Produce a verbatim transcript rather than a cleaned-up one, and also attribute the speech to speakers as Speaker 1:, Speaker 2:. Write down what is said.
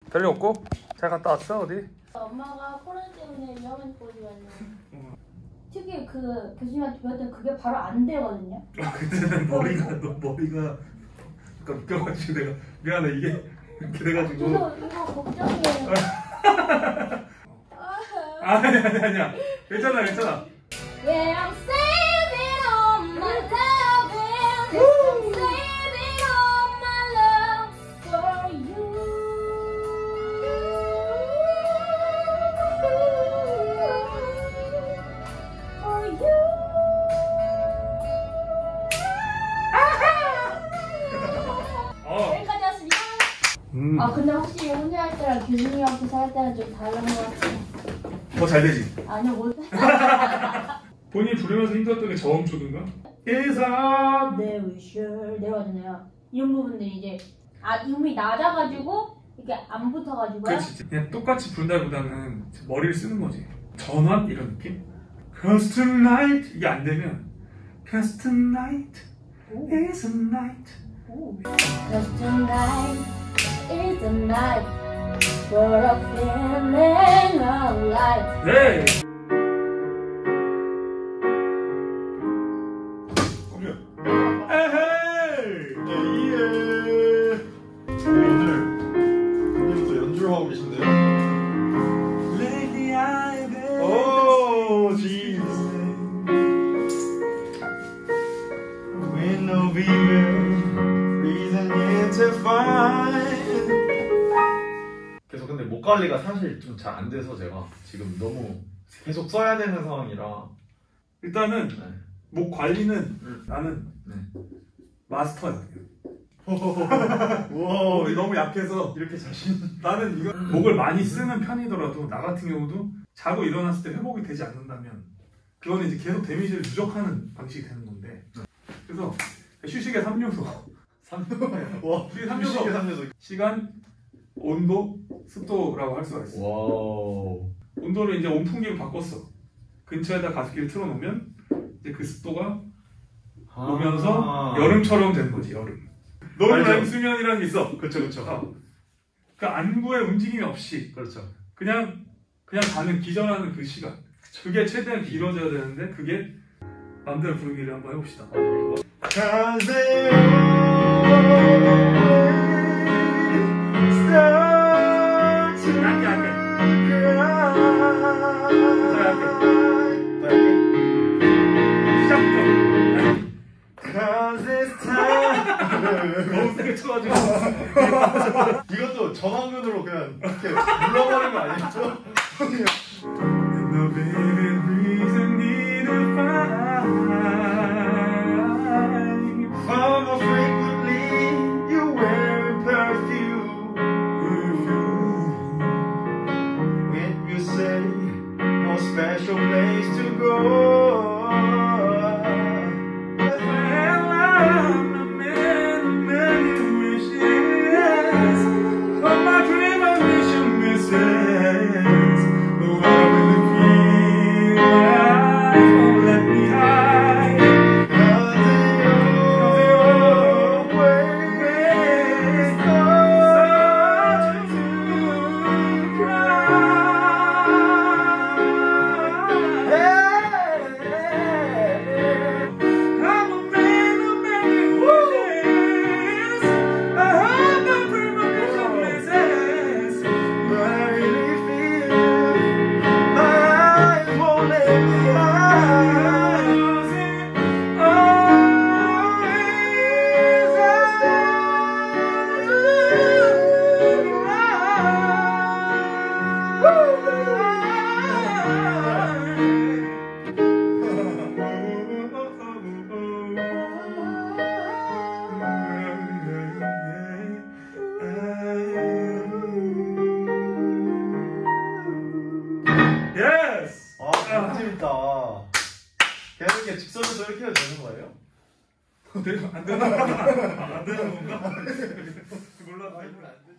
Speaker 1: 별일 없고? 잘 갔다 왔어? 어디?
Speaker 2: 엄마가 코로나 때문에 위험한 곳이 왔네. 음. 특히 그 교수님한테 배웠던 그게 바로 안 되거든요.
Speaker 1: 아 그때는 머리가 너 머리가 약간 웃겨가지고 내가 미안해 이게 이렇게 돼가지고.
Speaker 2: 저 이거 걱정이에요.
Speaker 1: 아니 아니 아니야. 괜찮아 괜찮아.
Speaker 2: Yeah, I'm saving all my loving. I'm saving all my love for you. For you.
Speaker 1: 어.
Speaker 2: 여기까지 왔습니다.
Speaker 1: 음.
Speaker 2: 아 근데 확실히 혼자 할 때랑 교수님 앞에서 할 때는 좀 다른 것 같아요.
Speaker 1: 더 잘 되지?
Speaker 2: 아니요 못.
Speaker 1: 본인이 부르면서 힘들었던 게 저음 초든가? 예사.
Speaker 2: 네, 위셔 내려가잖아요. 이런 부분들이 이제 아 음이 낮아가지고 이렇게 안 붙어가지고요.
Speaker 1: 그렇지. 그냥 똑같이 부른다기보다는 머리를 쓰는 거지. 전환 이런 느낌? Cause tonight 이게 안 되면 Cause tonight is a night.
Speaker 2: Cause tonight is the night for a feeling of light.
Speaker 1: 네. 에헤이.
Speaker 3: 예. 오늘 형님 또 연주를 하고 계신데요?
Speaker 1: Lately I've been
Speaker 3: 오, jeez. With no reason yet to find. 그래서 근데 목 관리가 사실 좀 잘 안 돼서 제가 지금 너무 계속 써야 되는 상황이라.
Speaker 1: 일단은
Speaker 3: 네.
Speaker 1: 목 관리는
Speaker 3: 음.
Speaker 1: 나는
Speaker 3: 네.
Speaker 1: 마스터야.
Speaker 3: 와,
Speaker 1: 너무 약해서
Speaker 3: 이렇게 자신.
Speaker 1: 나는 이거 목을 많이 쓰는 편이더라도 나 같은 경우도 자고 일어났을 때 회복이 되지 않는다면 그거는 이제 계속 데미지를 누적하는 방식이 되는 건데 그래서 휴식의 삼 요소
Speaker 3: 삼 와,
Speaker 1: 휴식의 삼 요소
Speaker 3: 삼 요소.
Speaker 1: 시간, 온도, 습도라고 할 수가 있어.
Speaker 3: 와우.
Speaker 1: 온도를 이제 온풍기로 바꿨어. 근처에다 가습기를 틀어놓으면 이제 그 습도가 오면서
Speaker 3: 아.
Speaker 1: 여름처럼 되는 거지. 여름. 노르
Speaker 3: 알죠.
Speaker 1: 수면이라는 게 있어.
Speaker 3: 그렇죠, 그렇죠.
Speaker 1: 어. 그 안구의 움직임이 없이
Speaker 3: 그렇죠.
Speaker 1: 그냥 그냥 가는 기절하는 그 시간. 그게 최대한 길어져야 되는데 그게 마음대로 부르기를 한번 해봅시다. 얇게 얇게. 더 얇게. 시작부터. 너무 세게 쳐가지고.
Speaker 3: 이것도 전화면으로 그냥 이렇게 눌러버린 거 아니죠?
Speaker 1: No baby reason need to find.
Speaker 3: Far more frequently you wear perfume. When you say no special place to go.
Speaker 1: Well, I'm a man of many wishes, but my premonition misses. The one with the green eyes won't let me hide. Yes!
Speaker 3: 아, 너무 재밌다. 그냥 이렇게 직선에서 이렇게 해도 되는 거예요?
Speaker 1: 안 되나? 안 되나? 안 되는 건가? 몰라.
Speaker 3: 아, 이건 안 되지.